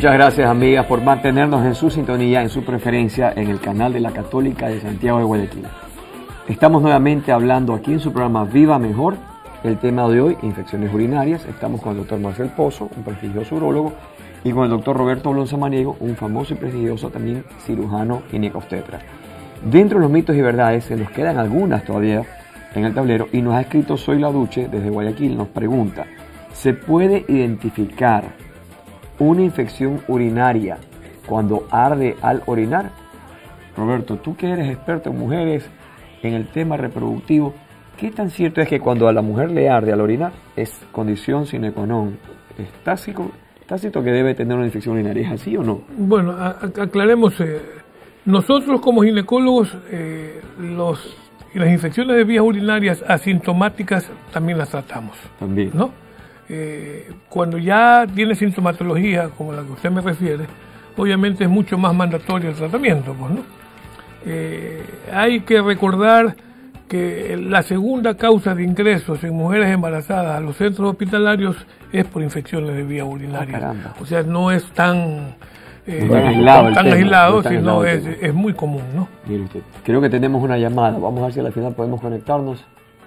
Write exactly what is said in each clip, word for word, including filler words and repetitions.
Muchas gracias, amigas, por mantenernos en su sintonía, en su preferencia, en el canal de la Católica de Santiago de Guayaquil. Estamos nuevamente hablando aquí en su programa Viva Mejor. El tema de hoy, infecciones urinarias. Estamos con el doctor Marcel Pozo, un prestigioso urólogo, y con el doctor Roberto Blon Samaniego, un famoso y prestigioso también cirujano ginecobstetra. Dentro de los mitos y verdades se nos quedan algunas todavía en el tablero, y nos ha escrito Soy La Duche desde Guayaquil, nos pregunta: ¿se puede identificar una infección urinaria cuando arde al orinar? Roberto, tú que eres experto en mujeres, en el tema reproductivo, ¿qué tan cierto es que cuando a la mujer le arde al orinar es condición sine qua non? ¿Es tácito, tácito que debe tener una infección urinaria? ¿Es así o no? Bueno, a, a, aclaremos, eh, nosotros como ginecólogos, eh, los, las infecciones de vías urinarias asintomáticas también las tratamos. También. ¿No? Eh, cuando ya tiene sintomatología, como la que usted me refiere, obviamente es mucho más mandatorio el tratamiento, pues, ¿no? Eh, hay que recordar que la segunda causa de ingresos en mujeres embarazadas a los centros hospitalarios es por infecciones de vía urinaria. Ah, o sea, no es tan, eh, no es aislado, tan aislado, no sino aislado es, es muy común, ¿no? Mire usted, creo que tenemos una llamada. Vamos a ver si al final podemos conectarnos.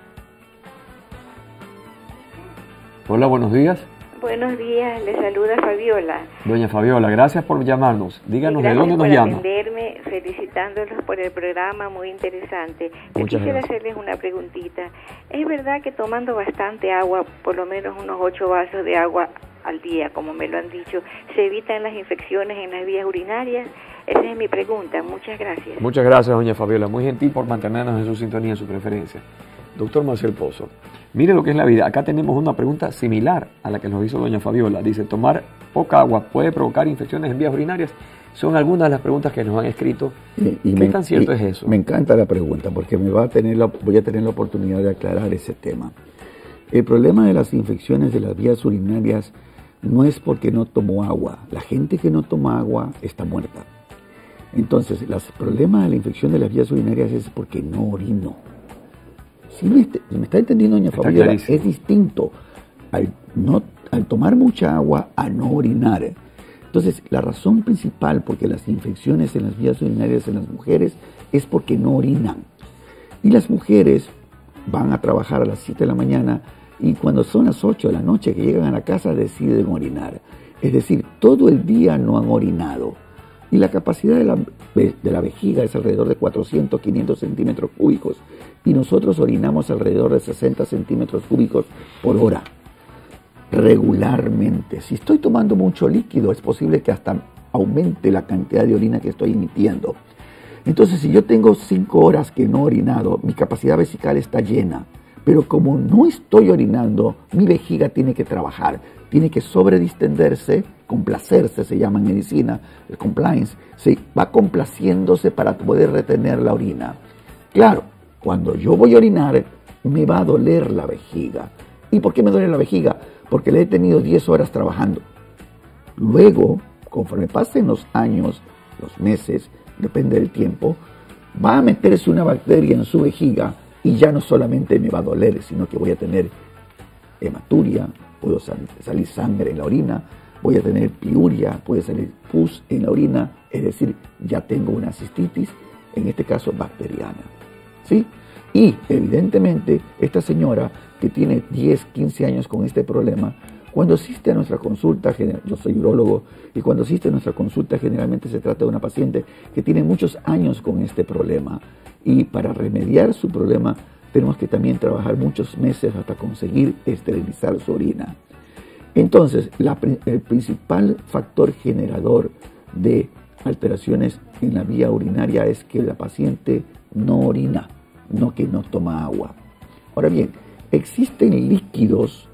Hola, buenos días. Buenos días, le saluda Fabiola. Doña Fabiola, gracias por llamarnos. Díganos de dónde nos llama. Gracias por atenderme, felicitándolos por el programa, muy interesante. Yo Muchas quisiera gracias. hacerles una preguntita. ¿Es verdad que tomando bastante agua, por lo menos unos ocho vasos de agua al día, como me lo han dicho, se evitan las infecciones en las vías urinarias? Esa es mi pregunta. Muchas gracias. Muchas gracias, doña Fabiola. Muy gentil por mantenernos en su sintonía, en su preferencia. Doctor Marcel Pozo, mire lo que es la vida. Acá tenemos una pregunta similar a la que nos hizo doña Fabiola. Dice, ¿tomar poca agua puede provocar infecciones en vías urinarias? Son algunas de las preguntas que nos han escrito. Y, y ¿Qué me, tan cierto y es eso? Me encanta la pregunta porque me va a tener la, voy a tener la oportunidad de aclarar ese tema. El problema de las infecciones de las vías urinarias no es porque no tomó agua. La gente que no toma agua está muerta. Entonces, el problema de la infección de las vías urinarias es porque no orino. Si me, si me está entendiendo, doña Fabiola, es distinto al, no, al tomar mucha agua a no orinar. Entonces, la razón principal porque las infecciones en las vías urinarias en las mujeres es porque no orinan. Y las mujeres van a trabajar a las siete de la mañana y cuando son las ocho de la noche que llegan a la casa deciden orinar. Es decir, todo el día no han orinado. Y la capacidad de la, de la vejiga es alrededor de cuatrocientos, quinientos centímetros cúbicos. Y nosotros orinamos alrededor de sesenta centímetros cúbicos por hora, regularmente. Si estoy tomando mucho líquido, es posible que hasta aumente la cantidad de orina que estoy emitiendo. Entonces, si yo tengo cinco horas que no he orinado, mi capacidad vesical está llena. Pero como no estoy orinando, mi vejiga tiene que trabajar, tiene que sobredistenderse, complacerse, se llama en medicina, el compliance, se va complaciéndose para poder retener la orina. Claro, cuando yo voy a orinar, me va a doler la vejiga. ¿Y por qué me duele la vejiga? Porque le he tenido diez horas trabajando. Luego, conforme pasen los años, los meses, depende del tiempo, va a meterse una bacteria en su vejiga y ya no solamente me va a doler, sino que voy a tener hematuria, puedo salir, salir sangre en la orina, voy a tener piuria, puede salir pus en la orina, es decir, ya tengo una cistitis, en este caso bacteriana. ¿Sí? Y evidentemente esta señora que tiene diez, quince años con este problema, cuando asiste a nuestra consulta, yo soy urólogo, y cuando asiste a nuestra consulta generalmente se trata de una paciente que tiene muchos años con este problema, y para remediar su problema tenemos que también trabajar muchos meses hasta conseguir esterilizar su orina. Entonces, la, el principal factor generador de alteraciones en la vía urinaria es que la paciente no orina, no que no toma agua. Ahora bien, existen líquidos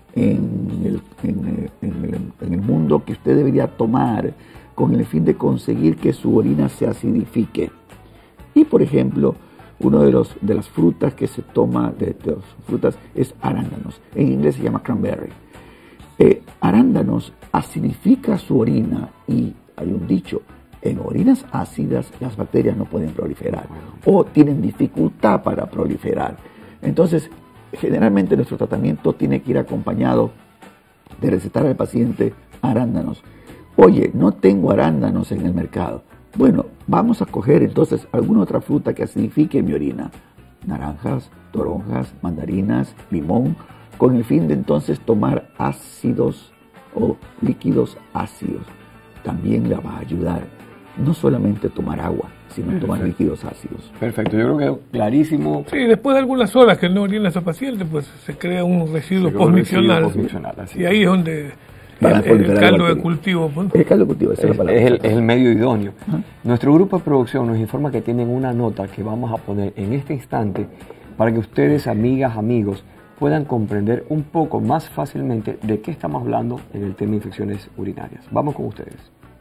en el, en, en, el, en el mundo que usted debería tomar con el fin de conseguir que su orina se acidifique. Y por ejemplo, uno de, los, de las frutas que se toma, de, de las frutas, es arándanos. En inglés se llama cranberry. Eh, arándanos acidifica su orina y hay un dicho, en orinas ácidas las bacterias no pueden proliferar o tienen dificultad para proliferar. Entonces, generalmente nuestro tratamiento tiene que ir acompañado de recetar al paciente arándanos. Oye, no tengo arándanos en el mercado. Bueno, vamos a coger entonces alguna otra fruta que acidifique mi orina. Naranjas, toronjas, mandarinas, limón, con el fin de entonces tomar ácidos o líquidos ácidos. También la va a ayudar. No solamente tomar agua, sino Perfecto. tomar líquidos ácidos. Perfecto, yo creo que quedó clarísimo. Sí, después de algunas horas que no orina esa paciente, pues se crea un residuo Se crea un postmiccional. residuo postmiccional, así Y es. ahí es donde Van a el, el proliferar caldo de bacterias. cultivo. Pues. El caldo de cultivo, esa es la Es, palabra. es el, es el medio idóneo. Ajá. Nuestro grupo de producción nos informa que tienen una nota que vamos a poner en este instante para que ustedes, amigas, amigos, puedan comprender un poco más fácilmente de qué estamos hablando en el tema de infecciones urinarias. Vamos con ustedes.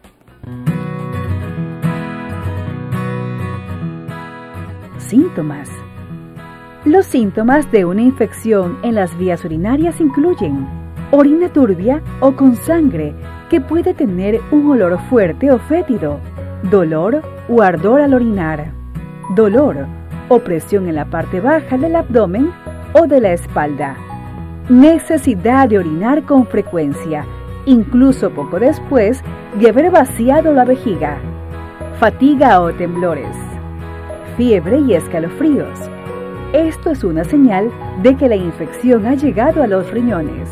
Síntomas. Los síntomas de una infección en las vías urinarias incluyen orina turbia o con sangre que puede tener un olor fuerte o fétido, dolor o ardor al orinar, dolor o presión en la parte baja del abdomen o de la espalda, necesidad de orinar con frecuencia, incluso poco después de haber vaciado la vejiga, fatiga o temblores, fiebre y escalofríos. Esto es una señal de que la infección ha llegado a los riñones.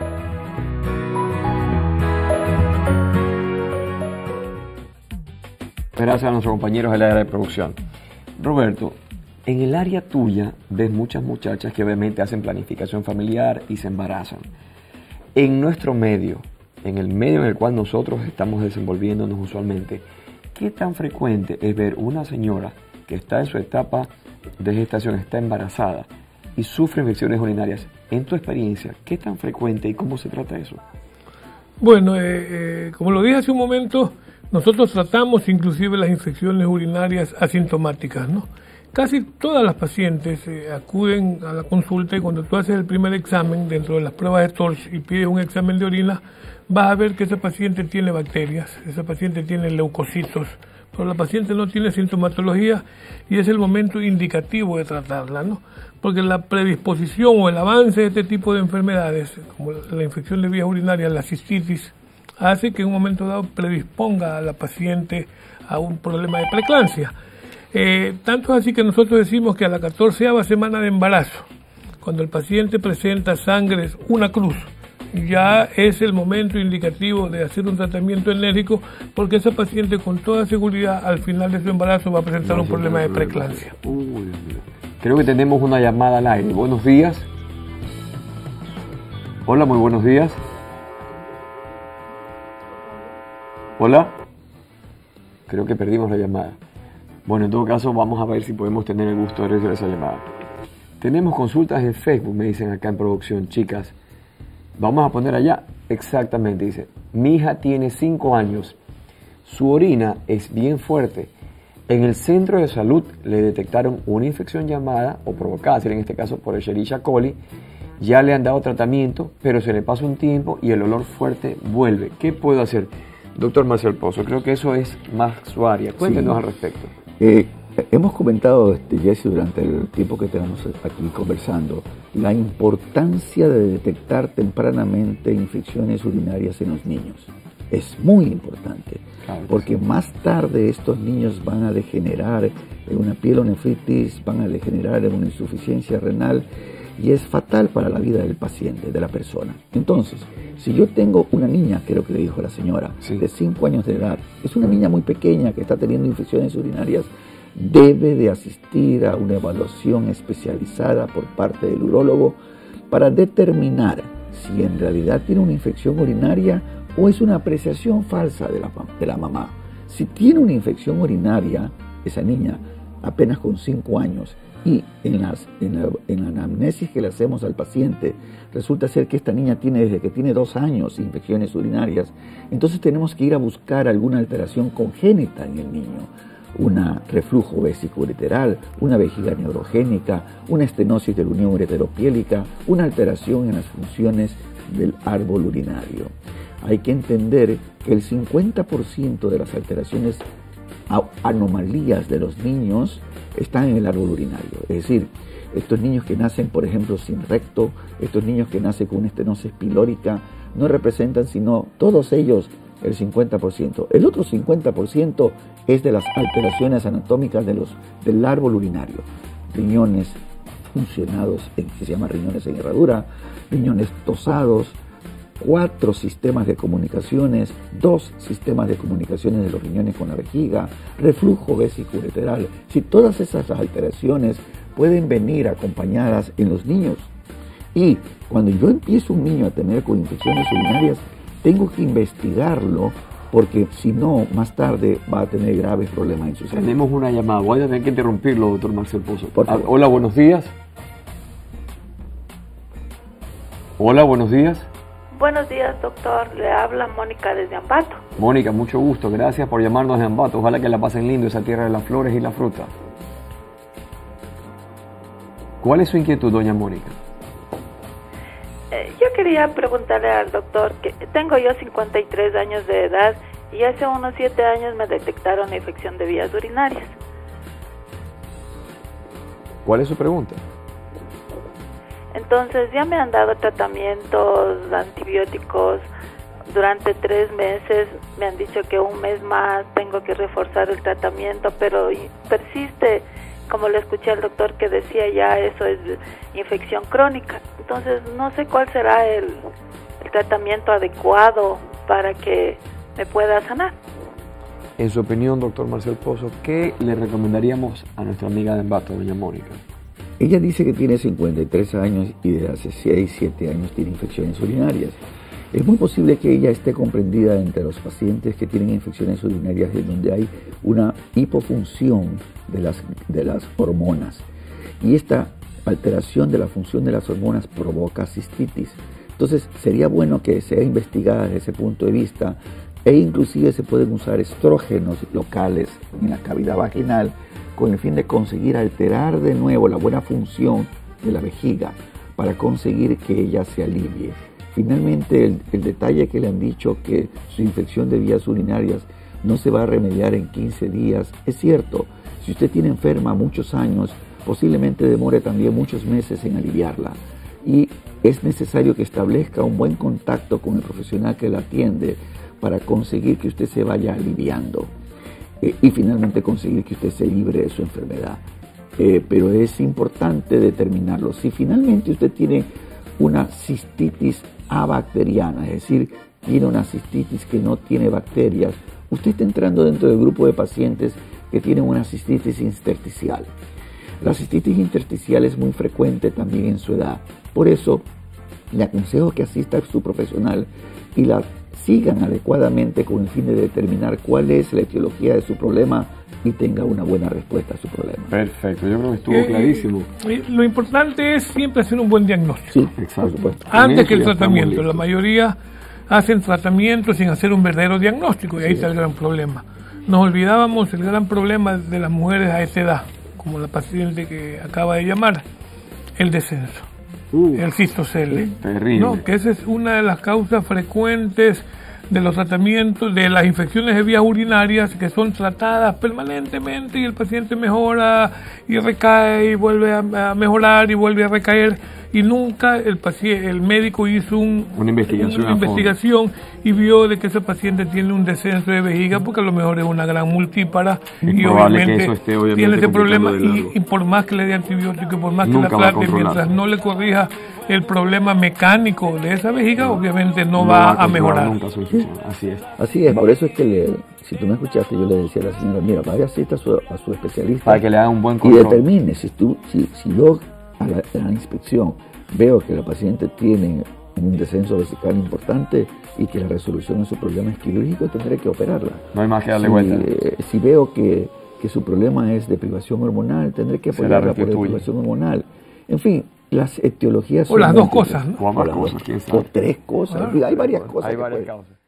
Gracias a nuestros compañeros del área de producción. Roberto, en el área tuya ves muchas muchachas que obviamente hacen planificación familiar y se embarazan. En nuestro medio, en el medio en el cual nosotros estamos desenvolviéndonos usualmente, ¿qué tan frecuente es ver una señora que está en su etapa de gestación, está embarazada y sufre infecciones urinarias? En tu experiencia, ¿qué tan frecuente y cómo se trata eso? Bueno, eh, eh, como lo dije hace un momento, nosotros tratamos inclusive las infecciones urinarias asintomáticas, ¿no? Casi todas las pacientes eh, acuden a la consulta y cuando tú haces el primer examen dentro de las pruebas de Torch y pides un examen de orina, vas a ver que esa paciente tiene bacterias, esa paciente tiene leucocitos, pero la paciente no tiene sintomatología y es el momento indicativo de tratarla, ¿no? Porque la predisposición o el avance de este tipo de enfermedades, como la infección de vías urinarias, la cistitis, hace que en un momento dado predisponga a la paciente a un problema de preeclampsia. Eh, tanto es así que nosotros decimos que a la catorceava semana de embarazo, cuando el paciente presenta sangre, una cruz, ya es el momento indicativo de hacer un tratamiento enérgico, porque esa paciente con toda seguridad al final de su embarazo va a presentar un problema de preeclampsia. Uy, Dios mío. Creo que tenemos una llamada al aire. Buenos días. Hola, muy buenos días. Hola. Creo que perdimos la llamada. Bueno, en todo caso, vamos a ver si podemos tener el gusto de recibir esa llamada. Tenemos consultas en Facebook, me dicen acá en producción, chicas. Vamos a poner allá, exactamente, dice, mi hija tiene cinco años, su orina es bien fuerte. En el centro de salud le detectaron una infección llamada, o provocada, en este caso por Escherichia coli, ya le han dado tratamiento, pero se le pasa un tiempo y el olor fuerte vuelve. ¿Qué puedo hacer? Doctor Marcel Pozo, creo que eso es más su área. Cuéntenos Sí. al respecto. Eh, hemos comentado, este, Jesse, durante el tiempo que tenemos aquí conversando, la importancia de detectar tempranamente infecciones urinarias en los niños. Es muy importante, Claro que porque sí. más tarde estos niños van a degenerar en una pielonefritis, van a degenerar en una insuficiencia renal, y es fatal para la vida del paciente, de la persona. Entonces, si yo tengo una niña, creo que le dijo la señora, Sí. de cinco años de edad, es una niña muy pequeña que está teniendo infecciones urinarias, debe de asistir a una evaluación especializada por parte del urólogo para determinar si en realidad tiene una infección urinaria o es una apreciación falsa de la, de la mamá. Si tiene una infección urinaria, esa niña, apenas con cinco años, y en, las, en, la, en la anamnesis que le hacemos al paciente, resulta ser que esta niña tiene desde que tiene dos años infecciones urinarias, entonces tenemos que ir a buscar alguna alteración congénita en el niño, una reflujo vesicoureteral, una vejiga neurogénica, una estenosis de la unión ureteropiélica, una alteración en las funciones del árbol urinario. Hay que entender que el cincuenta por ciento de las alteraciones, anomalías de los niños están en el árbol urinario. Es decir, estos niños que nacen, por ejemplo, sin recto, estos niños que nacen con una estenosis pilórica, no representan sino todos ellos el cincuenta por ciento. El otro cincuenta por ciento es de las alteraciones anatómicas de los, del árbol urinario. Riñones funcionados, en, que se llama riñones en herradura, riñones tosados, cuatro sistemas de comunicaciones, dos sistemas de comunicaciones de los riñones con la vejiga, reflujo vesiculolateral. Si todas esas alteraciones pueden venir acompañadas en los niños, y cuando yo empiezo un niño a tener infecciones urinarias, tengo que investigarlo, porque si no, más tarde va a tener graves problemas en su salud. Tenemos una llamada, voy a tener que interrumpirlo, doctor Marcel Pozo. Por favor. Hola, buenos días. Hola, buenos días. Buenos días, doctor. Le habla Mónica desde Ambato. Mónica, mucho gusto. Gracias por llamarnos de Ambato. Ojalá que la pasen lindo, esa tierra de las flores y la fruta. ¿Cuál es su inquietud, doña Mónica? Eh, yo quería preguntarle al doctor que tengo yo cincuenta y tres años de edad y hace unos siete años me detectaron la infección de vías urinarias. ¿Cuál es su pregunta? Entonces ya me han dado tratamientos antibióticos durante tres meses. Me han dicho que un mes más tengo que reforzar el tratamiento, pero persiste, como le escuché al doctor que decía ya eso es infección crónica. Entonces no sé cuál será el, el tratamiento adecuado para que me pueda sanar. En su opinión, doctor Marcel Pozo, ¿qué le recomendaríamos a nuestra amiga de Ambato, doña Mónica? Ella dice que tiene cincuenta y tres años y desde hace seis, siete años tiene infecciones urinarias. Es muy posible que ella esté comprendida entre los pacientes que tienen infecciones urinarias en donde hay una hipofunción de las, de las hormonas. Y esta alteración de la función de las hormonas provoca cistitis. Entonces sería bueno que sea investigada desde ese punto de vista, e inclusive se pueden usar estrógenos locales en la cavidad vaginal con el fin de conseguir alterar de nuevo la buena función de la vejiga para conseguir que ella se alivie. Finalmente, el, el detalle que le han dicho que su infección de vías urinarias no se va a remediar en quince días, es cierto. Si usted tiene enferma muchos años, posiblemente demore también muchos meses en aliviarla. Y es necesario que establezca un buen contacto con el profesional que la atiende para conseguir que usted se vaya aliviando. Eh, y finalmente conseguir que usted se libre de su enfermedad. Eh, pero es importante determinarlo. Si finalmente usted tiene una cistitis abacteriana, es decir, tiene una cistitis que no tiene bacterias, usted está entrando dentro del grupo de pacientes que tienen una cistitis intersticial. La cistitis intersticial es muy frecuente también en su edad. Por eso, le aconsejo que asista a su profesional y la sigan adecuadamente con el fin de determinar cuál es la etiología de su problema y tenga una buena respuesta a su problema. Perfecto, yo creo que estuvo Eh, clarísimo. eh, Lo importante es siempre hacer un buen diagnóstico. Sí, Exacto. por supuesto. Antes que el ya estamos tratamiento. La listos. mayoría hacen tratamiento sin hacer un verdadero diagnóstico y ahí está el gran problema. Nos olvidábamos el gran problema de las mujeres a esta edad, como la paciente que acaba de llamar, el descenso, Uh, el cistocele. terrible. No, que esa es una de las causas frecuentes de los tratamientos de las infecciones de vías urinarias que son tratadas permanentemente y el paciente mejora y recae y vuelve a, a mejorar y vuelve a recaer y nunca el paciente, el médico hizo un, Una investigación una a fondo. investigación y vio de que ese paciente tiene un descenso de vejiga porque a lo mejor es una gran multípara Es y probable que obviamente, eso esté, obviamente, tiene ese problema complicando de y, largo. y por más que le dé antibiótico, por más que Nunca la va a trate, controlar. mientras no le corrija el problema mecánico de esa vejiga, obviamente no, No va, a controlar mejorar. nunca su infección. Así es. Así es, por eso es que le, si tú me escuchaste, yo le decía a la señora, mira, vaya asista a su, a su especialista Para que le hagan un buen y control. determine si, tú, si, si yo a la, a la inspección veo que la paciente tiene un descenso vesical importante y que la resolución de su problema es quirúrgico, tendré que operarla. No hay más que darle si, vuelta. eh, si veo que, que su problema es de privación hormonal, tendré que Se la apoyarla por restituye. privación hormonal. En fin, las etiologías O son las dos múltiples. cosas, ¿no? O ambas O las cosas, dos- quién sabe. o tres cosas, Claro. hay varias cosas. Hay que varias pueden- causas.